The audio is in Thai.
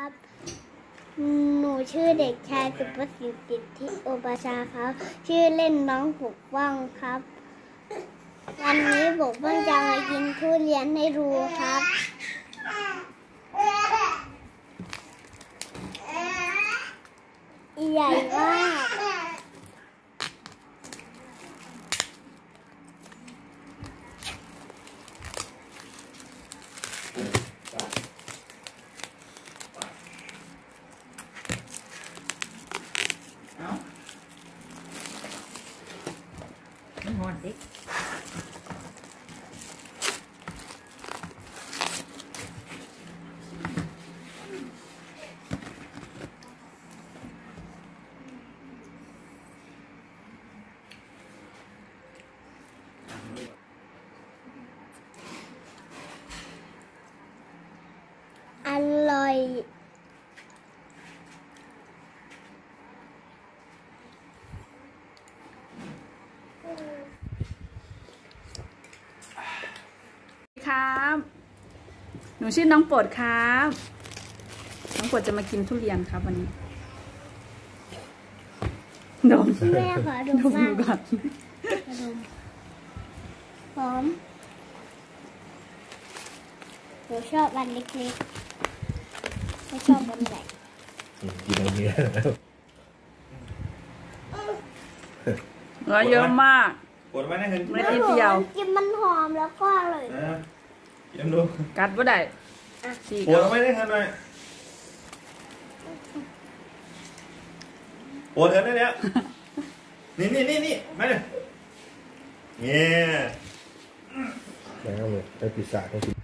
หนูชื่อเด็กชายสุภสิทธิ์สิทธิโอปชาครับชื่อเล่นน้องปกป้องครับวันนี้ปกป้องจะมากินทุเรียนให้ดูครับใหญ่มากงอนดิอร่อยครับหนูชื่อน้องโปรดครับน้องโปรดจะมากินทุเรียนครับวันนี้ดมแม่ขอดูบ้างก่อนหอมหนูชอบอันเล็กๆไม่ชอบอันใหญ่กินอันนี้เยอะมากปวดไหมนะเห็นไม่นิดเดียวกินมันหอมแล้วก็อร่อยกินดูกัดว่าได้ปวดไหมได้เห็นไหมปวดเห็นได้เนี่ยนี่มาเลยเนี่ยแล้วเลยไปปีศาจต้องกิน